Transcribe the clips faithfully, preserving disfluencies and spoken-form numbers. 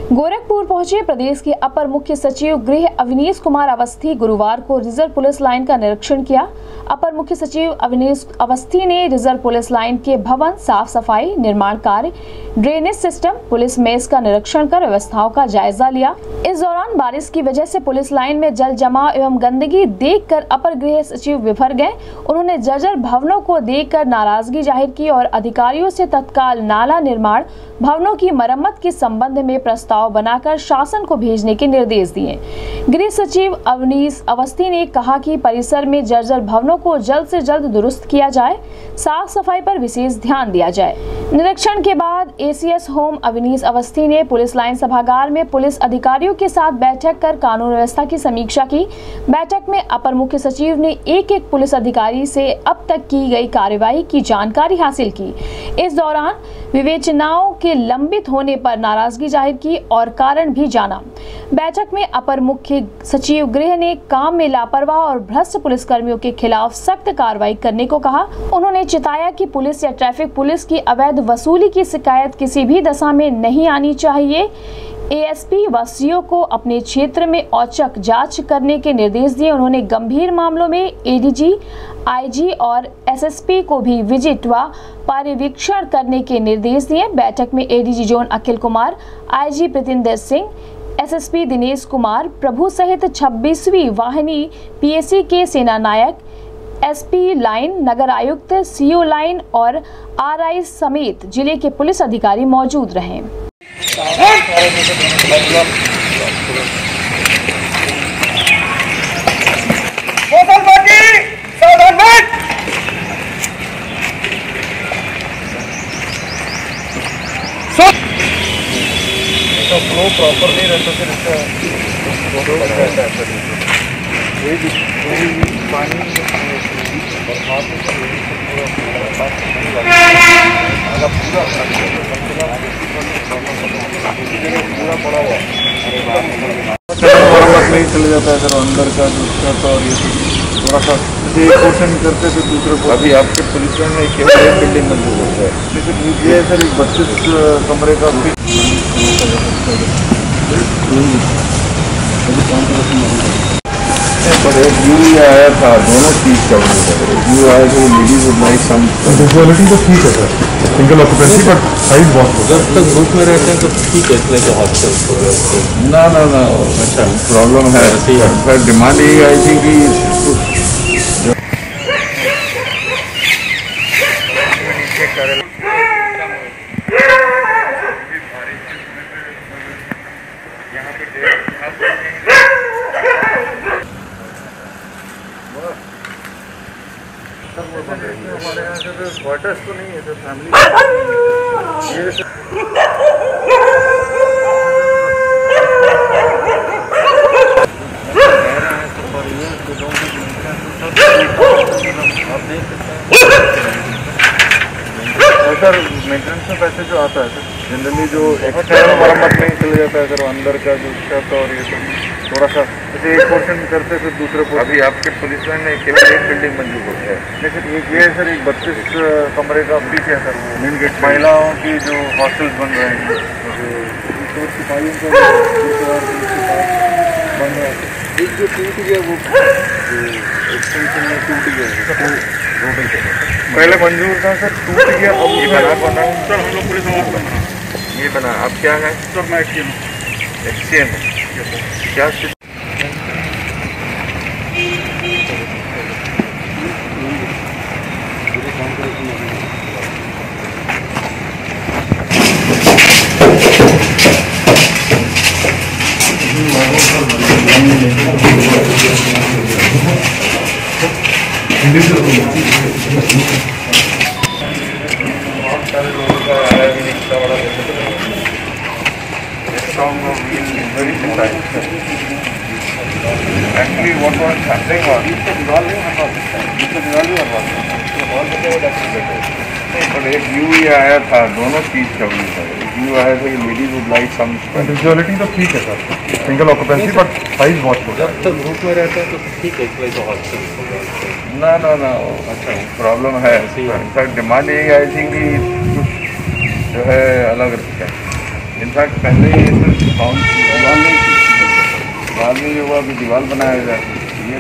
गोरखपुर पहुंचे प्रदेश के अपर मुख्य सचिव गृह अवनीश कुमार अवस्थी गुरुवार को रिजर्व पुलिस लाइन का निरीक्षण किया। अपर मुख्य सचिव अवनीश अवस्थी ने रिजर्व पुलिस लाइन के भवन, साफ सफाई, निर्माण कार्य, ड्रेनेज सिस्टम, पुलिस मेस का निरीक्षण कर व्यवस्थाओं का जायजा लिया। इस दौरान बारिश की वजह से पुलिस लाइन में जल जमाव एवं गंदगी देखकर अपर गृह सचिव विफर गए। उन्होंने जर्जर भवनों को देखकर नाराजगी जाहिर की और अधिकारियों से तत्काल नाला निर्माण, भवनों की मरम्मत के संबंध में प्रस्ताव बनाकर शासन को भेजने के निर्देश दिए। गृह सचिव अवनीश अवस्थी ने कहा कि परिसर में जर्जर भवनों को जल्द से जल्द दुरुस्त किया जाए, साफ सफाई पर विशेष ध्यान दिया जाए। निरीक्षण के बाद एसीएस होम अवनीश अवस्थी ने पुलिस लाइन सभागार में पुलिस अधिकारियों के साथ बैठक कर कानून व्यवस्था की समीक्षा की। बैठक में अपर मुख्य सचिव ने एक एक पुलिस अधिकारी से अब तक की गई कार्यवाही की जानकारी हासिल की। इस दौरान विवेचनाओं के लंबित होने पर नाराजगी जाहिर की और कारण भी जाना। बैठक में अपर मुख्य सचिव गृह ने काम में लापरवाह और भ्रष्ट पुलिसकर्मियों के खिलाफ सख्त कार्रवाई करने को कहा। उन्होंने चिताया कि पुलिस या ट्रैफिक पुलिस की अवैध वसूली की शिकायत किसी भी दशा में नहीं आनी चाहिए। एएसपी व सीओ को अपने क्षेत्र में औचक जांच करने के निर्देश दिए। उन्होंने गंभीर मामलों में एडीजी, आईजी और एसएसपी को भी विजिट व पर्यवेक्षण करने के निर्देश दिए। बैठक में ADG zone Akhil Kumar, IG Pritinder Singh, SSP Dinesh Kumar Prabhu सहित छब्बीसवीं वाहिनी पीएसी के सेना नायक, एसपी लाइन, नगर आयुक्त, सीओ लाइन और आरआई समेत जिले के पुलिस अधिकारी मौजूद रहे। तो फ्लो प्रॉपर नहीं रहता, फिर इसका कोई भी कोई भी पानी बरसात में पूरा पड़ा हुआ मरम्मत में ही चले जाता है सर, अंदर का दूसरा तो और ये थोड़ा सा एक पोर्शन करते थे दूसरे को। अभी आपके पुलिस में केवल एक बिल्डिंग मंजूर होता है, लेकिन ये सर एक बत्तीस कमरे का पर एक व्यू आया था, दोनों चीज का व्यू आया था। Ladies would like some visuality तो ठीक है sir, single occupancy, but size बहुत हो। जब तक ग्रुप में रहते हैं तो ठीक है, इसमें तो हॉस्टल ना ना ना अच्छा प्रॉब्लम है। सर डिमांड यही आई थी कि हमारे यहाँ से क्वार्टर्स तो नहीं है सर, फैमिली सर मेंटेनेंस में पैसे जो आता है सर, जनरली जो एक्सटर्नल मरम्मत में ही चले जाता है सर, अंदर का जो छत और ये सब थोड़ा सा जैसे एक पोर्शन करते फिर दूसरे पोर्शन। अभी आपके पुलिस में केवल एक बिल्डिंग मंजूर होती है, लेकिन एक ये सर एक बत्तीस कमरे का पीछे है सर, वो मेन गेट महिलाओं की जो हॉस्टल्स बन रहे हैं, जो सिपाहियों का बन रहा है। एक जो टूट गया वो एक्सटेंशन में टूट गया, पहले मंजूर था सर, टूट गया। अब ये बना बना सर, हम लोग पुलिस आवाज बना ये बना। अब क्या है सर? मैं एक्सचेंज एक्सचेंज क्या बहुत सारे लोगों का आया भी इतना बड़ा actually what was happening was पर एक व्यू ही आया था, दोनों चीज का व्यू था। व्यू आया था कि ladies would like some visuality तो ठीक है sir, single occupancy, but size बहुत हो। जब तक ग्रुप में रहते हैं तो ठीक है, इसमें तो हॉस्टल ना ना ना अच्छा प्रॉब्लम है। सर डिमांड यही आई थी कि कुछ जो है अलग रखा है। इनफैक्ट पहले ये बाउंड दीवार नहीं थी, बाद में जो हुआ अभी दीवार बनाया जाए ये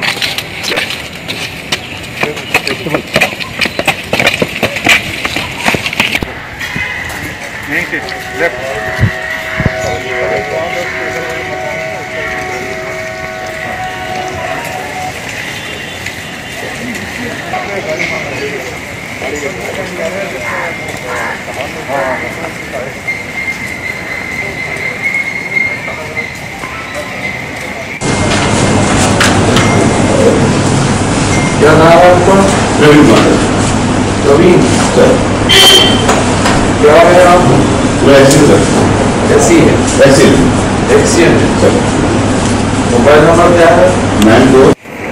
क्या नाम है आपका? प्रवीण कुमार। प्रवीण सर, क्या है आप? वैसे सर, ऐसी है, ऐसी ऐसी है सर। मोबाइल नंबर क्या है? नाइन फोर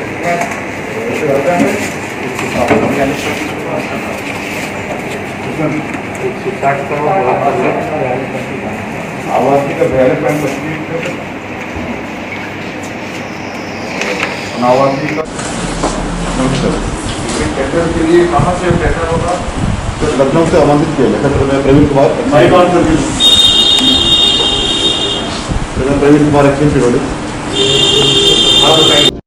आवाज़ का डेवलपमेंट आवाज़ का टेंडर के लिए कहाँ से टेंडर होगा? लखनऊ से आमंत्रित किया गया। मैं प्रवीण कुमार प्रवीण कुमार एक्सचेंज